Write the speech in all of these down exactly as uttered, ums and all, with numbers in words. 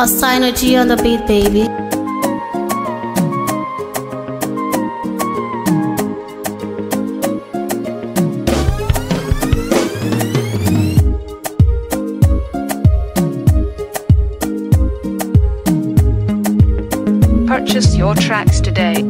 Austino G on the beat, baby. Purchase your tracks today.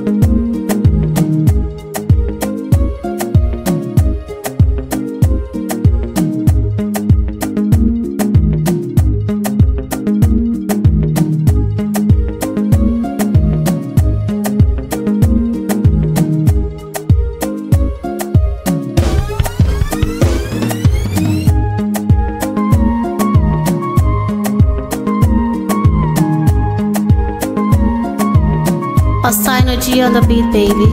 Austino G on the beat, baby.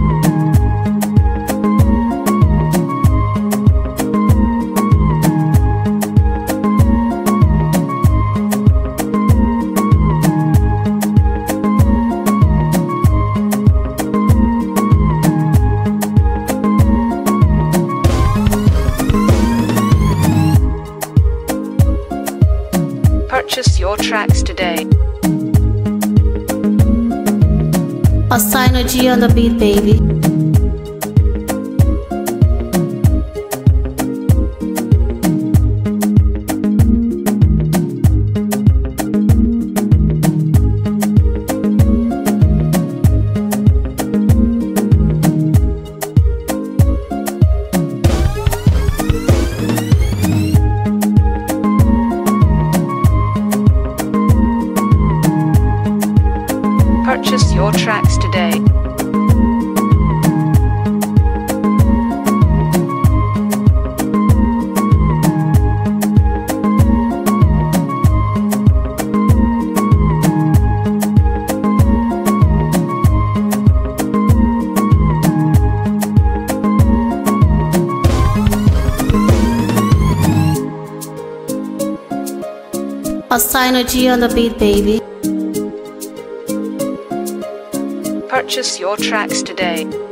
Purchase your tracks today. Austino G on the beat, baby. Purchase your tracks today. Austino G on the beat, baby. Purchase your tracks today.